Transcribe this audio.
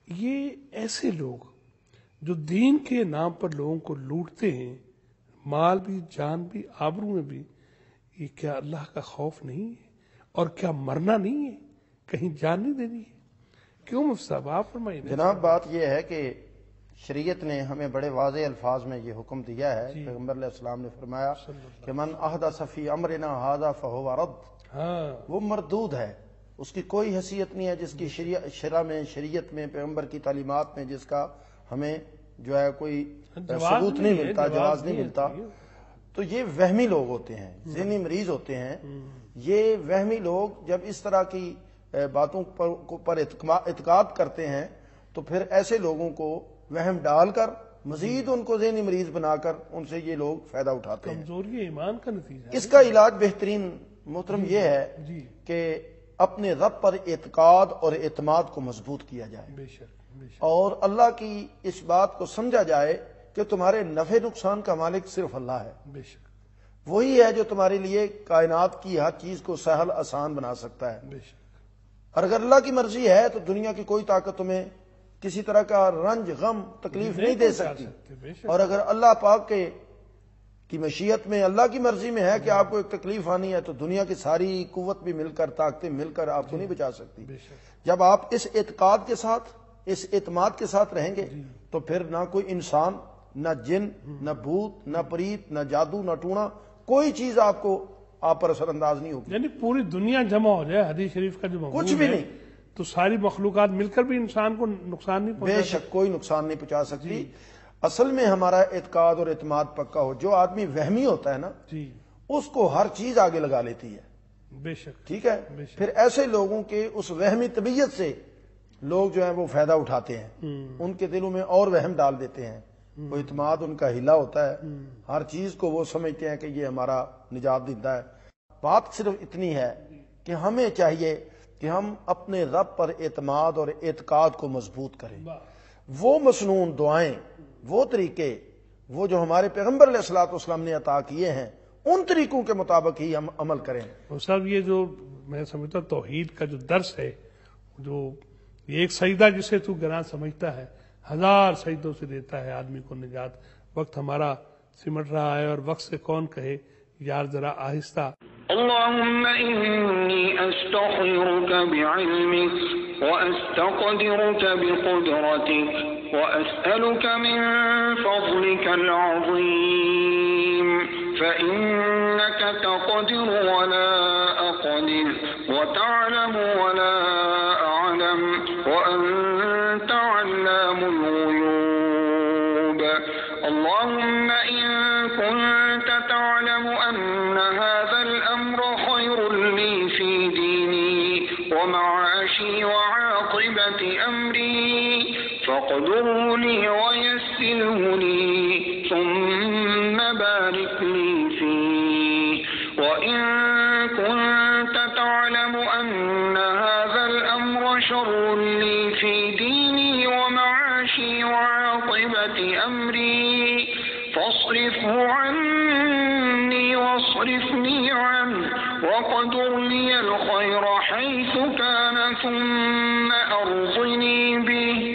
یہ ایسے لوگ جو دین کے نام پر لوگوں کو لوٹتے ہیں، مال بھی، جان بھی، آبرو میں بھی، یہ کیا اللہ کا خوف نہیں ہے؟ اور کیا مرنا نہیں ہے؟ کہیں جان نہیں دینی ہے؟ کیوں مفتی صاحب آپ فرمائیے۔ جناب بات یہ ہے کہ شریعت نے ہمیں بڑے واضح الفاظ میں یہ حکم دیا ہے۔ پیغمبر علیہ السلام نے فرمایا کہ من احدث فی امرنا ھذا فہو رد، وہ مردود ہے، اس کی کوئی حیثیت نہیں ہے جس کی شرع میں، شریعت میں، پیغمبر کی تعلیمات میں جس کا ہمیں جو ہے کوئی ثبوت نہیں ملتا، جواز نہیں ملتا۔ تو یہ وہمی لوگ ہوتے ہیں، ذہنی مریض ہوتے ہیں۔ یہ وہمی لوگ جب اس طرح کی باتوں پر اعتقاد کرتے ہیں تو پھر ایسے لوگوں کو وہم ڈال کر مزید ان کو ذہنی مریض بنا کر ان سے یہ لوگ فائدہ اٹھاتے ہیں۔ کمزوری ایمان کا نتیجہ ہے۔ اس کا علاج بہترین محترم یہ ہے کہ اپنے رب پر اعتقاد اور اعتماد کو مضبوط کیا جائے، بے شک، اور اللہ کی اس بات کو سمجھا جائے کہ تمہارے نفع نقصان کا مالک صرف اللہ ہے۔ بے شک، وہی ہے جو تمہارے لیے کائنات کی ہر چیز کو سہل آسان بنا سکتا ہے۔ بے شک، اور اگر اللہ کی مرضی ہے تو دنیا کی کوئی طاقت تمہیں کسی طرح کا رنج، غم، تکلیف نہیں دے سکتی۔ اور اگر اللہ پاک کی مشیت میں، اللہ کی مرضی میں ہے کہ آپ کو ایک تکلیف آنی ہے تو دنیا کی ساری قوت بھی مل کر، طاقتیں مل کر آپ کو نہیں بچا سکتی۔ جب آپ اس اعتقاد کے ساتھ، اس اعتماد کے ساتھ رہیں گے تو پھر نہ کوئی انسان، نہ جن، نہ بھوت، نہ پریت، نہ جادو، نہ ٹونا، کوئی چیز آپ پر اثر انداز نہیں ہوگی۔ یعنی پوری دنیا جمع ہو جائے، حدیث شریف کا جو مفہوم کچھ بھی ہے، نہیں، تو ساری مخلوقات مل کر بھی انسان کو نقصان نہیں پہنچا بے شک کوئی نقصان نہیں پہنچا سکتی۔ اصل میں ہمارا اعتقاد اور اعتماد پکا ہو۔ جو آدمی وہمی ہوتا ہے نا، اس کو ہر چیز آگے لگا لیتی ہے۔ بے شک، ٹھیک ہے، پھر ایسے لوگوں کے اس وہمی طبیعت سے لوگ جو ہیں وہ فائدہ اٹھاتے ہیں، ان کے دلوں میں اور وہم ڈال دیتے ہیں۔ وہ اعتماد ان کا ہلا ہوتا ہے، ہر چیز کو وہ سمجھتے ہیں کہ یہ ہمارا نجات دہندہ ہے۔ بات صرف اتنی ہے کہ ہمیں چاہیے کہ ہم اپنے رب پر اعتماد اور اعتقاد کو مضبوط کریں۔ وہ مسنون دعائیں، وہ طریقے، وہ جو ہمارے پیغمبر علیہ الصلوۃ والسلام نے عطا کیے ہیں، ان طریقوں کے مطابق ہی ہم عمل کریں۔ اور صاحب یہ جو میں سمجھتا ہوں توحید کا جو درس ہے، جو یہ ایک سجدہ جسے تو گناہ سمجھتا ہے، 1000 سجدوں سے دیتا ہے آدمی کو نجات۔ وقت ہمارا سمٹ رہا ہے اور وقت سے کون کہے یار ذرا آہستہ۔ اللهم إني أستخيرك بعلمك وأستقدرك بقدرتك وأسألك من فضلك العظيم فإنك تقدر ولا أقدر وتعلم ولا أعلم وأنت علام الغيوب اللهم إن كنت تعلم أن هذا الأمر خير لي في ديني ومعاشي وعاقبة أمري فاقدره لي ويسره لي ثم بارك لي فيه وإن كنت تعلم أن هذا الأمر شر لي في ديني ومعاشي وعاقبة أمري فاصرفه عني واصرفني عنه وقدر لي الخير حيث كان ثم أرضني به